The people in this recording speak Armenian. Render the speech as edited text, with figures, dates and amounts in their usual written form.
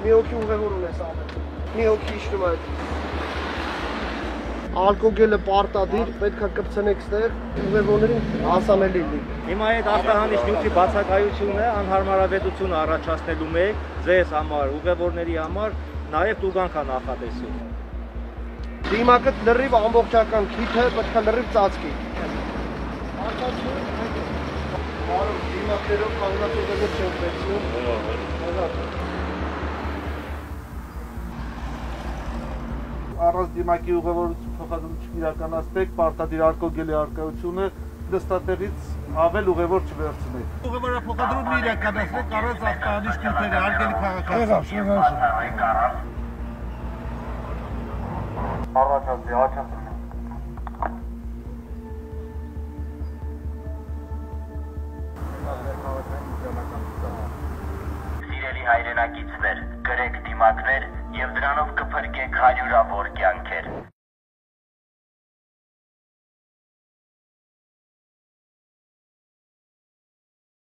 մի հոգի ուղևոր ունես ամեն։ Մի հոգի իշնում է։ Ալկոգելը պարտադիր, պետք է կպցնեք ստեղ, ուղևորներին հասանելի լինի։ Հիմա այդ արտահանիչ նյութի բացակայությունը անհարմարավետություն առաջացնելու մեկ ձեզ համար, ուղևորների համար նաև տուգանք է նախատեսում։ Դիմակը լրիվ ամբողջական քիթը պետք է լրիվ ծածկի։ Դիմակներով կանգնած ուղևոր չենք վերցնում։ Առանց դիմակի ուղևորություն փոխադրություն իրականացնեք, պարտադիր ալկոգելի առկայությունը դստատեղից ավել ուղևոր չվերցնեք։ Ուղևորը փոխադրումն իրականացնեք առանց արտահանիչ նյութերի արգելի քաղաքացիական։ Սիրելի հայրենակիցներ, գրեք դիմակներ և դրանով կփրկեք հարյուրավոր կյանքեր։